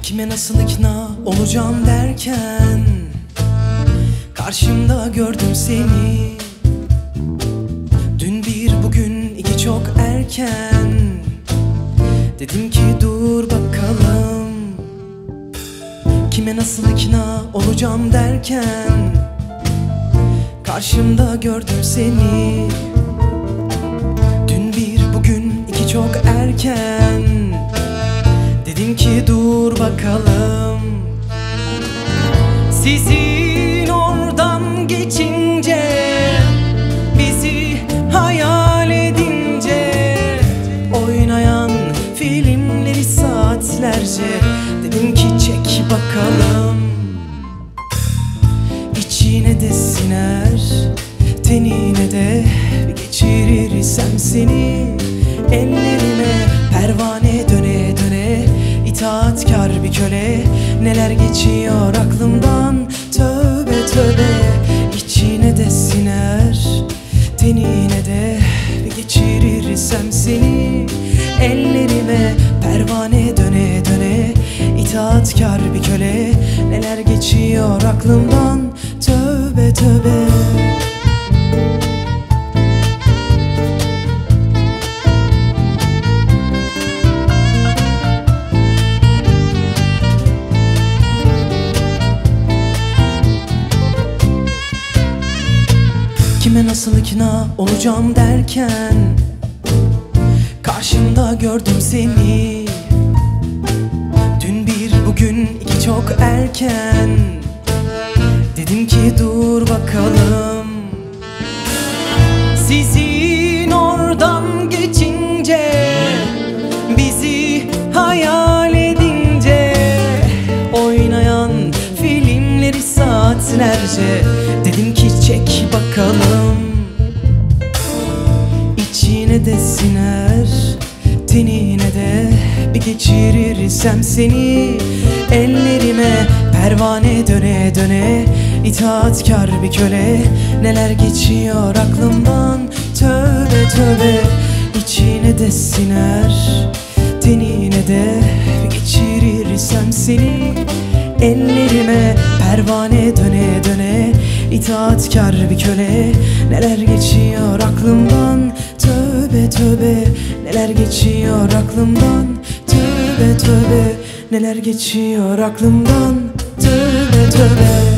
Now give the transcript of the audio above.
Kime nasıl ikna olacağım derken karşımda gördüm seni. Dün bir bugün iki çok erken. Dedim ki dur bakalım. Kime nasıl ikna olacağım derken karşımda gördüm seni. Dün bir bugün iki çok erken. Dedim ki dur bakalım. Sizin oradan geçince, bizi hayal edince, oynayan filmleri saatlerce, dedim ki çek bakalım. İçine de siner, tenine de geçirirsem seni. Ellerime pervane döne döne, itaatkar bir köle. Neler geçiyor aklımdan, tövbe tövbe. İçine de siner, tenine de geçirirsem seni. Ellerime pervane döne döne, itaatkar bir köle. Neler geçiyor aklımdan, tövbe tövbe. Kime nasıl ikna olacağım derken karşımda gördüm seni. Dün bir bugün iki çok erken. Dedim ki dur bakalım. Sizin oradan geçince, bizi hayal edince, oynayan filmleri saatlerce, dedim ki çek bakalım. İçine de siner, tenine de bir geçirirsem seni. Ellerime pervane döne döne, itaatkar bir köle. Neler geçiyor aklımdan, tövbe tövbe. İçine de siner, tenine de bir geçirirsem seni. Ellerime pervane döne döne, itaatkar bir köle. Neler geçiyor aklımdan, tövbe tövbe. Neler geçiyor aklımdan, tövbe tövbe. Neler geçiyor aklımdan, tövbe tövbe.